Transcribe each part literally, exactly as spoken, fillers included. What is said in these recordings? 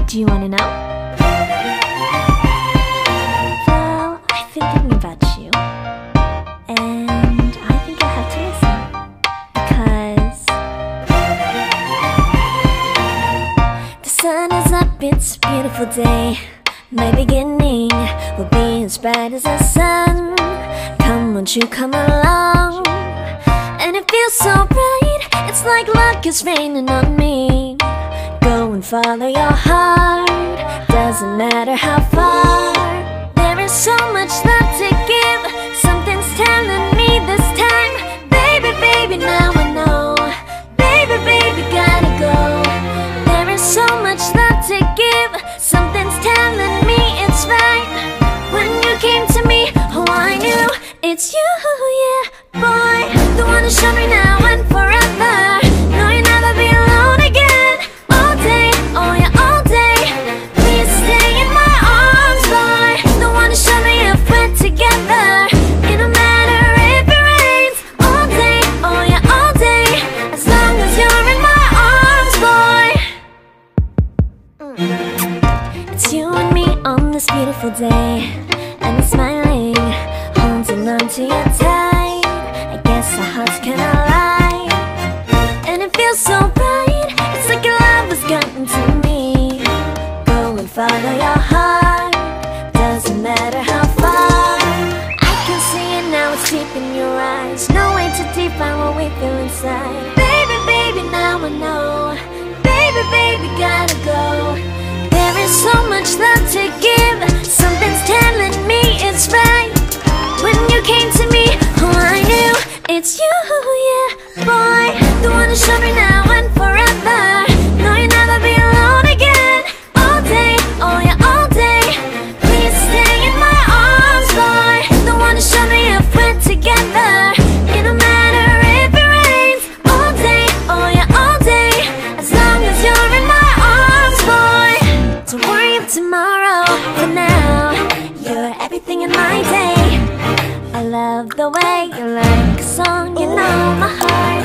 Do you want to know? Well, I've been thinking about you, and I think you'll have to listen, because the sun is up, it's a beautiful day. My beginning will be as bright as the sun. Come, won't you come along? And it feels so bright, it's like luck is raining on me. Go and follow your heart, doesn't matter how far. There is so much love to give, something's telling me this time. Baby, baby, now I know. Baby, baby, gotta go. There is so much love to give, something's telling me it's right. When you came to me, oh I knew it's you, yeah, boy. The one who showed me now and forever. No, you'll never be alone again. All day, oh yeah, all day. Please stay in my arms, boy. The one who showed me if we're together. It don't matter if it rains. All day, oh yeah, all day. As long as you're in my arms, boy. mm. It's you and me on this beautiful day, and I'm smiling, holding on to you tight. I guess our hearts cannot lie, and it feels so bright. It's like your love has gotten to me. Go and follow your heart, doesn't matter how far. I can see it now, it's deep in your eyes. No way to define what we feel inside. Baby, baby, now I know. Baby, baby, gotta go. There is so much love to give, something's telling me it's right. When you came to me, oh I knew it's you, yeah, boy. The one who showed me now and forever. No, you'll never be alone again. All day, oh yeah, all day. Please stay in my arms, boy. The one who showed me if we're together. It don't matter if it rains. All day, oh yeah, all day. As long as you're in my arms, boy. Don't worry of tomorrow, for now you're everything in my day. I love the way you like a song, you know my heart.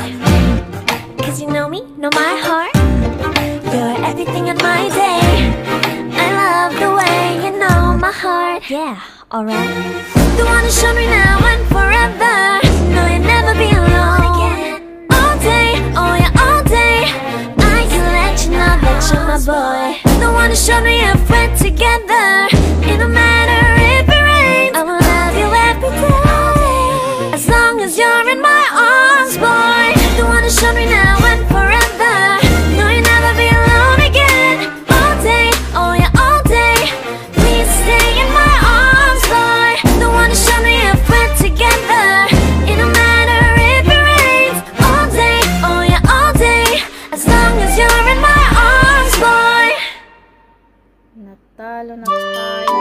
Cause you know me, know my heart. You're everything in my day. I love the way you know my heart. Yeah, alright. The one who showed me now and forever. No, you'll never be alone again. All day, oh yeah, all day. I can let you know that you're my boy. The one who showed me if we're together. It don't matter if it rains. I will love you every day. As long as you're in my arms, boy. The one who showed me now and forever. No, you'll never be alone again. All day, oh yeah, all day. Please stay in my arms, boy. The one who showed me if we're together. It don't matter if it rains. All day, oh yeah, all day. As long as you're in my arms, boy. Natalo na tayo.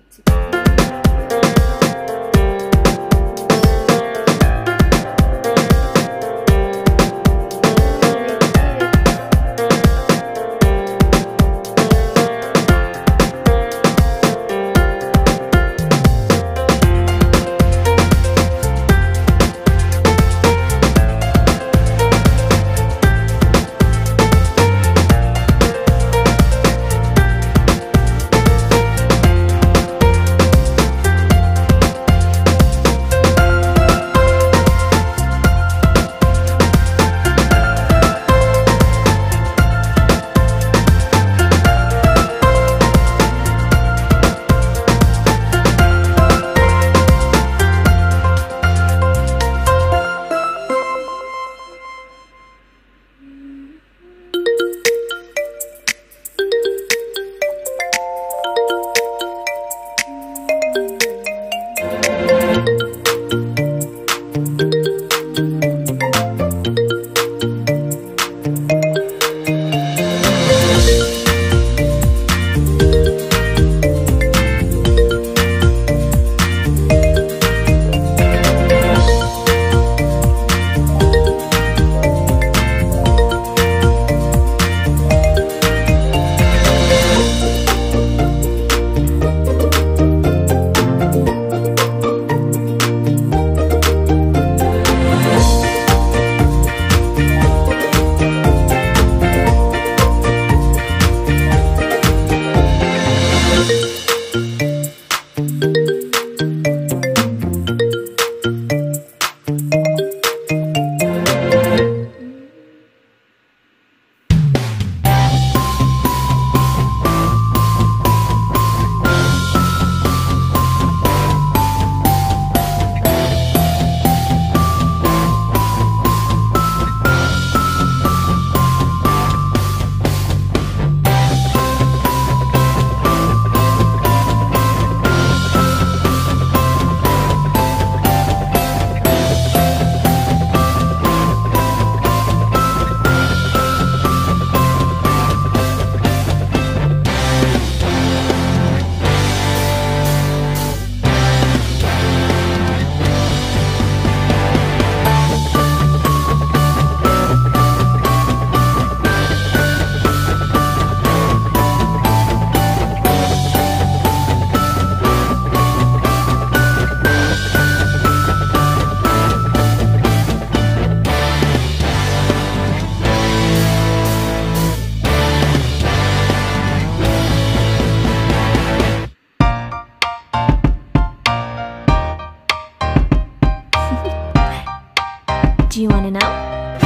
Do you want to know?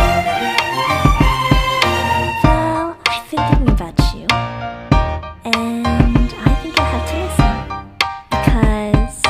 Well, I've been thinking about you, and I think I'll have to listen, because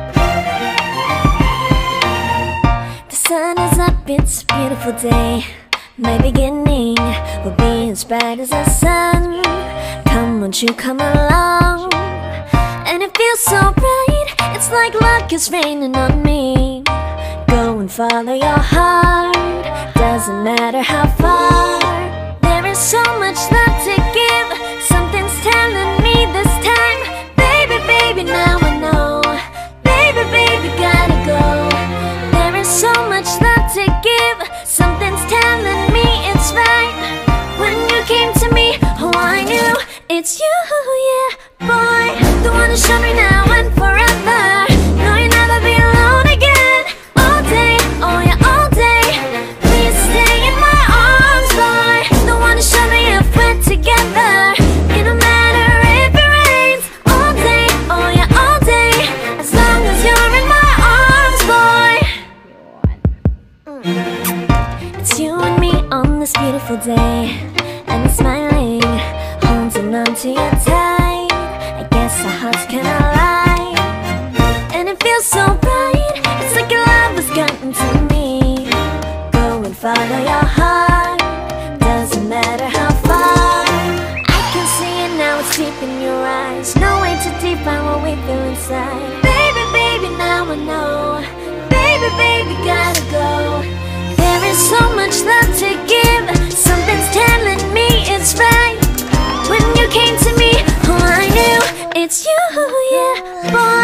the sun is up, it's a beautiful day. My beginning will be as bright as the sun. Come, won't you come along? And it feels so bright, it's like luck is raining on me. Go and follow your heart, doesn't matter how far. There is so much love to give, something's telling me this time. Baby, baby, now I know. Baby, baby, gotta go. There is so much love to give, something's telling me it's right. When you came to me, oh I knew it's you, yeah, boy. The one who showed me now and forever. No, you'll never be alone again. All day, oh yeah, all day. Please stay in my arms, boy. The one who showed me if we're together. It don't matter if it rains. All day, oh yeah, all day. As long as you're in my arms, boy. Mm. It's you and me on this beautiful day, and I'm smiling, holding on to you tight. I guess our hearts cannot lie, and it feels so bright. It's like your love has gotten to me. Go and follow your heart, doesn't matter how far. I can see it now, it's deep in your eyes. No way to define what we feel inside. Baby, baby, now I know. Baby, baby, gotta go. There is so much love to give, something's telling me it's right. When you came to me, oh I knew it's it's you, yeah, boy.